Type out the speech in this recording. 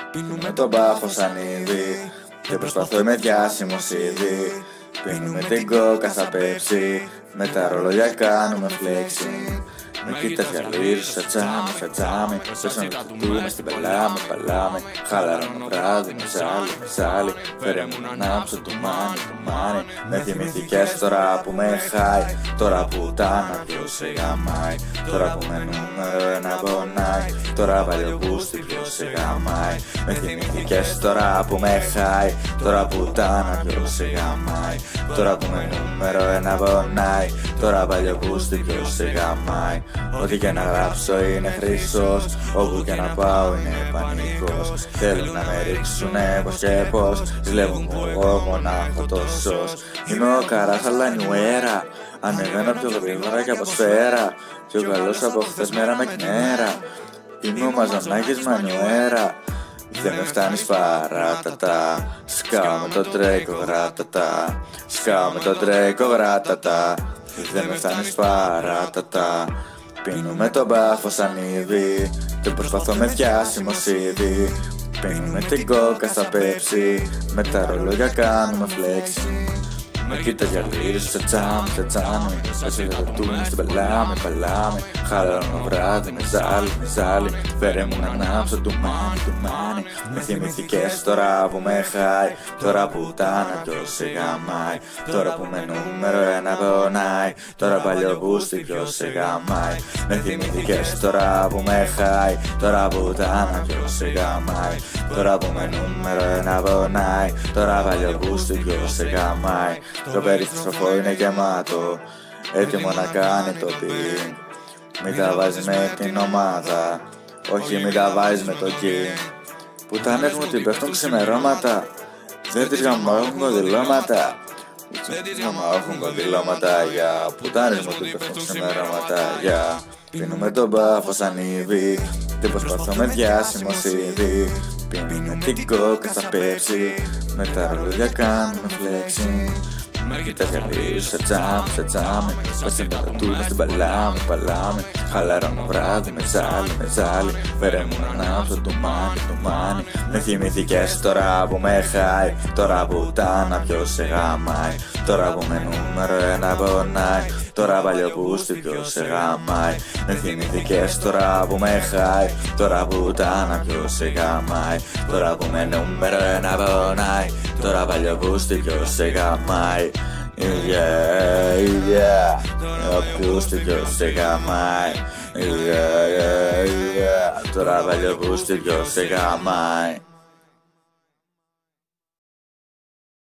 Πίνουμε τον μπάφο σαν ήδη και προσπαθώ με διάσημος ήδη. Πίνουμε την κόκα στα πέψη, με τα ρολόγια κάνουμε flexing. Με κοίτας γυαλίζουν σαν τζάμι, πέσαμε το τούτουμε στην παλάμε. Χαλαρώνω βράδυ με ζάλι, φέρε μου να ανάψω το μάνι. Με θυμηθηκές τώρα που με χάει, τώρα που τάνα ποιος σε γαμάει. Τώρα που με νούμερο ένα πονάει, τώρα παλιό μπούστι ποιος σε γαμάει. Με θυμηθηκές τώρα που με χάει, τώρα που τάνα ποιος σε γαμάει. Τώρα που με νούμερο ένα πονάει, τώρα παλιό μπούστι ποιος σε γαμάει. Ό,τι και να γράψω είναι χρυσός, όπου και να πάω είναι πανικός. Θέλουν να με ρίξουνε πως και πως, ζηλεύουν μου εγώ μονάχο το σως. Είμαι ο καράς αλλά νιουέρα, ανεβαίνω πιο γρήγορα και από σφαίρα. Πιο καλός από χθες μέρα με κνέρα, είμαι ο Μαζονάκης μανιουέρα. Δεν με φτάνεις παράτατα, σκάω με το τρέικο γράτατα. Σκάω με το τρέικο γράτατα, δεν με φτάνεις παράτατα. Πίνουμε τον μπάφο σαν ήδη και προσπαθώ με διάσημος ήδη. Πίνουμε την κόκα στα πέψη, με τα ρολόγια κάνουμε flexing. Με κοίτας γυαλίζουν σε τσάμι, πέσω το τούτουμε στην παλάμε. Χαλαρώνω βράδυ με ζάλι, φέρε μου να ανάψω το μάνι. Με θυμηθηκές τώρα που με χάει, τώρα που τάνα ποιος σε γαμάει. Τώρα που με νούμερο ένα πονάει, τώρα παλιό μπούστι ποιος σε γαμάει. Με θυμηθηκές τώρα που με χάει, τώρα που τάνα ποιος σε γαμάει. Τώρα που με νούμερο ένα πονάει, τώρα παλιό μπούστι ποιος σε γαμάει. Το περιστροφό είναι γεμάτο, έτοιμο να κάνει το ping. Μην τα βάζεις με την ομάδα, όχι μην τα βάζεις με το king. Πουτάνες μου την πέφτουν ξημερώματα, δεν τις γαμώχουν κονδυλώματα. Έχουν κονδυλώματα για πουτάνες μου την πέφτουν ξημερώματα για. Πίνουμε τον μπάφο σαν ήδη και προσπαθώ με διάσημος ήδη. Πίνουμε την κόκα στα πέψη, με τα ρολόγια κάνουμε flexing. Με κοίτας γυαλίζουν σε τσάμι, πέσαμε τα τούτουμε στην παλάμε. Χαλαρώνω βράδυ με ζάλι, φέρε μου να ανάψω το μάνι. Με θυμηθηκές τώρα που με χάει, τώρα που τάνα ποιος σε γαμάει. Τώρα που με νούμερο ένα πονάει, τώρα παλιό μπούστι ποιος σε γαμάει. Με θυμηθηκές τώρα που με χάει, τώρα που τάνα ποιος σε γαμάει. Τώρα που με νούμερο ένα πονάει, τώρα παλιό μπούστι ποιος σε γαμάει. Ο μπούστι ποιος σε γαμάει. Τώρα παλιό μπούστι ποιος σε γαμάει.